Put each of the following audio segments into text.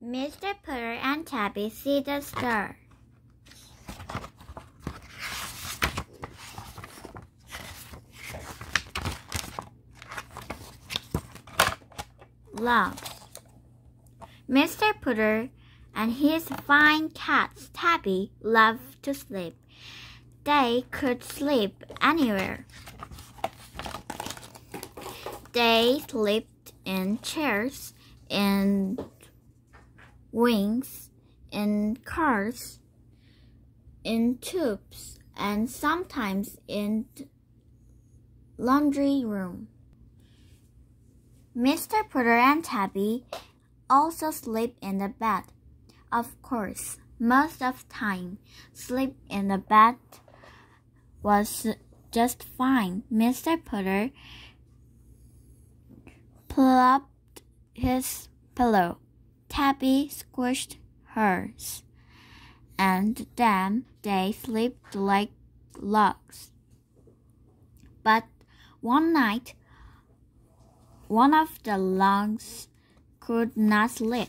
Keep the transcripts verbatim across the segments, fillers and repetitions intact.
Mister Putter and Tabby see the star. Loves. Mister Putter and his fine cat Tabby loved to sleep. They could sleep anywhere. They slept in chairs, in wings, in cars, in tubes, and sometimes in the laundry room. Mister Putter and Tabby also sleep in the bed. Of course, most of the time, sleep in the bed was just fine. Mister Putter plopped his pillow. Tabby squished hers, and then they slept like logs. But one night, one of the logs could not sleep.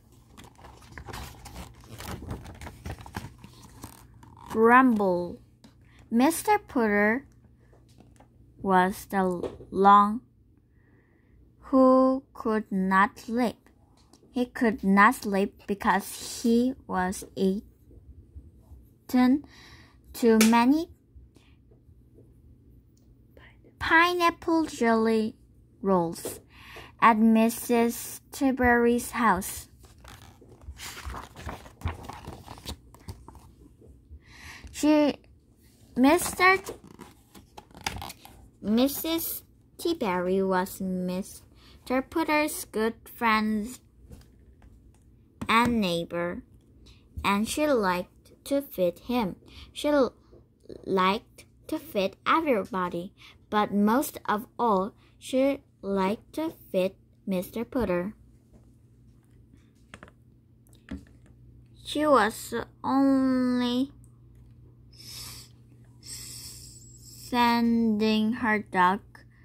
Grumble. Mister Putter was the log who could not sleep. He could not sleep because he was eaten too many pineapple jelly rolls at Missus Tiberi's house. She, Mister Missus Tiberi was Mister Putter's good friend and neighbor, and she liked to feed him. She liked to feed everybody, but most of all, she liked to feed Mister Putter. She was only sending her dog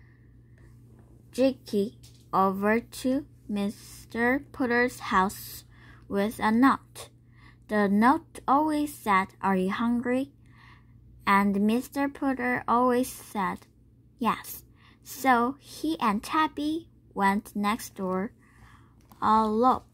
Jicky over to Mister Putter's house with a note. The note always said, "Are you hungry?" And Mister Putter always said, "Yes." So he and Tabby went next door a lot.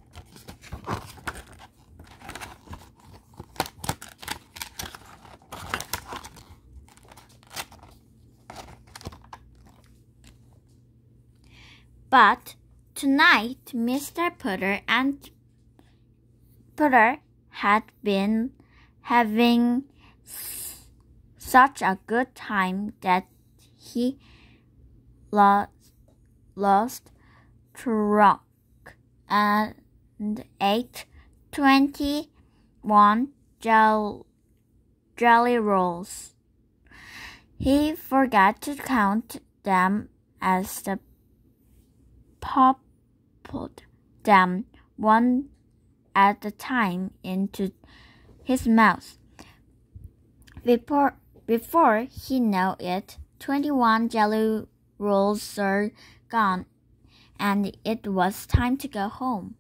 But tonight, Mister Putter and Putter had been having such a good time that he lost, lost track and ate twenty-one gel, jelly rolls. He forgot to count them as the popped them one at a time into his mouth. Before, before he knew it, twenty-one jelly rolls were gone, and it was time to go home.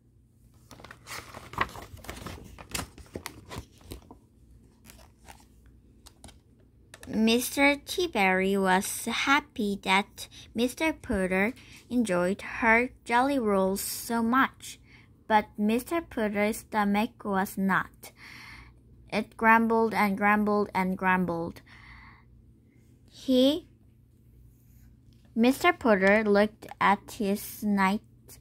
Mister Tiberi was happy that Mister Putter enjoyed her jelly rolls so much, but Mister Putter's stomach was not. It grumbled and grumbled and grumbled. He, Mister Putter looked at his nice,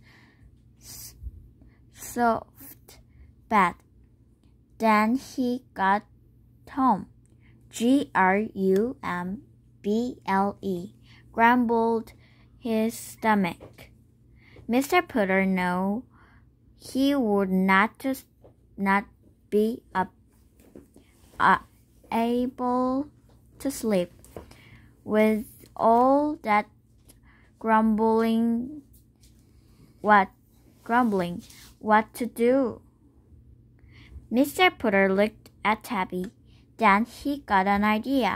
soft bed. Then he got home. G R U M B L E, grumbled his stomach. Mister Putter knew he would not just not be a, a, able to sleep with all that grumbling. What grumbling? What to do? Mister Putter looked at Tabby. Then he got an idea.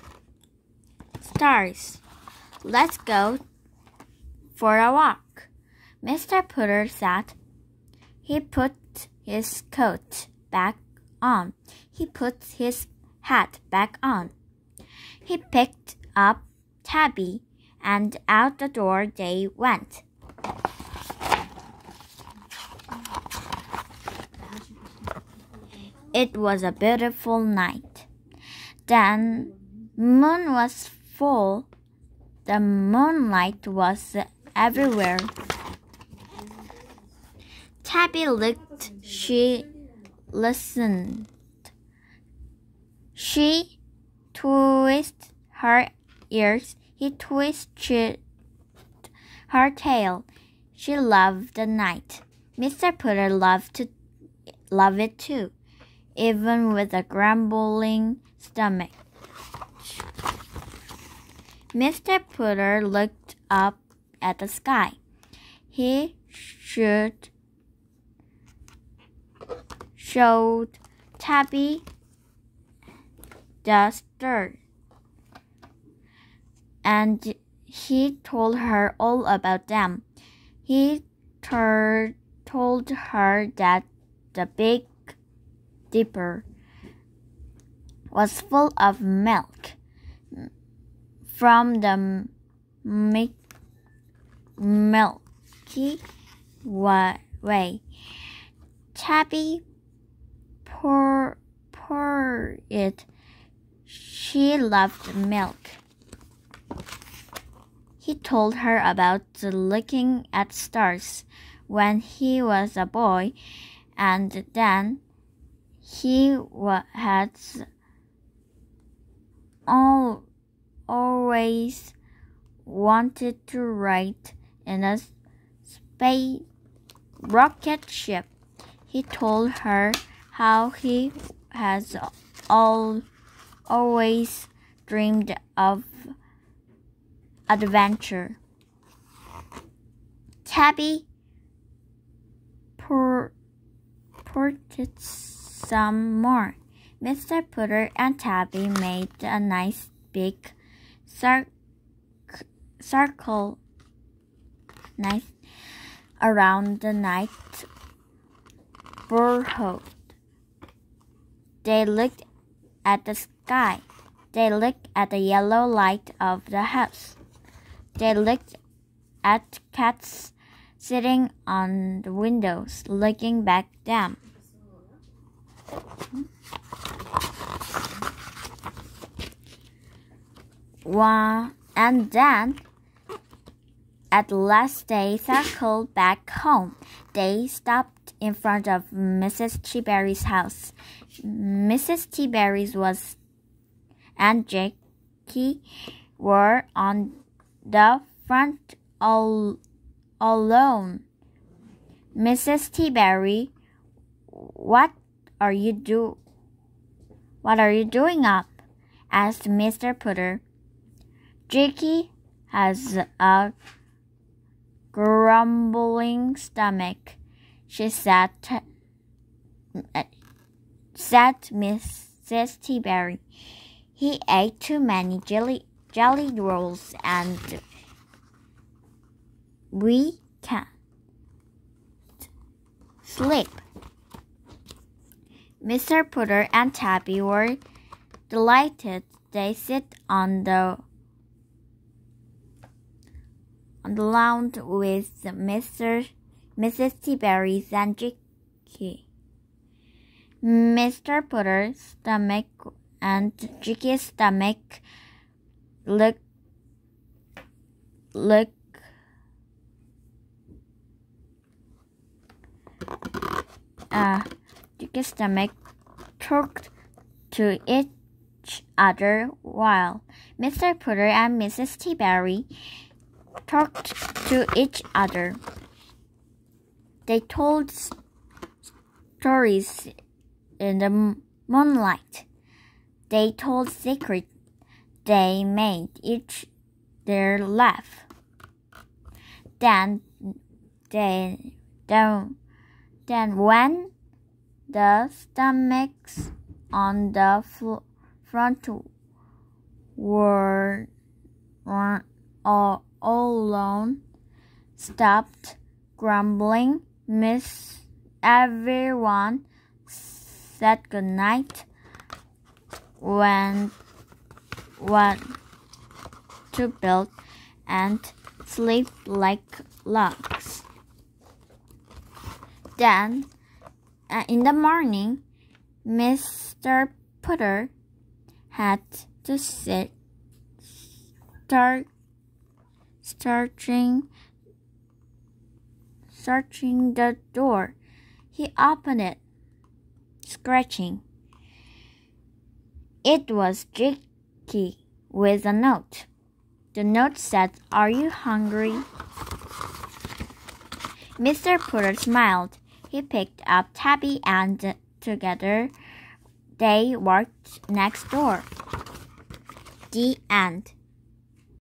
Stars, let's go for a walk. Mister Putter sat. He put his coat back on. He put his hat back on. He picked up Tabby, and out the door they went. It was a beautiful night. The moon was full. The moonlight was everywhere. Tabby looked. She listened. She twisted her ears. He twisted her tail. She loved the night. Mister Putter loved to love it too, even with a grumbling stomach. Mister Putter looked up at the sky. He should showed Tabby the stars, and he told her all about them. He tur- told her that the Big Dipper was full of milk from the mi- Milky Way. Tabby pour, pour it. She loved milk. He told her about looking at stars when he was a boy, and then he had all, always wanted to ride in a space rocket ship. He told her how he has all, always dreamed of adventure. Tabby pour, poured some more. Mister Putter and Tabby made a nice big cir- circle nice around the night burrow. They looked at the sky. They looked at the yellow light of the house. They looked at cats sitting on the windows, looking back down. Wow. And then, at last, they circled back home. They stopped in front of Missus T-Berry's house. Missus T-Berry's was and Jackie were on the front all alone. Missus T-Berry, what are you do? What are you doing up? Asked Mister Putter. Jackie has a grumbling stomach, she said, said Missus T-Berry. He ate too many jelly, jelly rolls and we can't sleep. Mister Putter and Tabby were delighted. They sit on the on the lawn with Mister Missus T-Berry and Jackie. Mister Putter's stomach and Jackie's stomach look look uh Jackie's stomach talked to each other while Mister Putter and Missus T-Berry talked to each other. They told stories in the moonlight. They told secrets. They made each other laugh. Then, they, then, then when the stomachs on the fl- front were, were all, all alone, stopped grumbling, Miss everyone said good night, went, went to bed, and sleep like logs. Then, uh, in the morning, Mister Potter had to sit start searching searching the door. He opened it, scratching. It was Jikki with a note. The note said, "Are you hungry?" Mister Potter smiled. He picked up Tabby and together they walked next door. The end.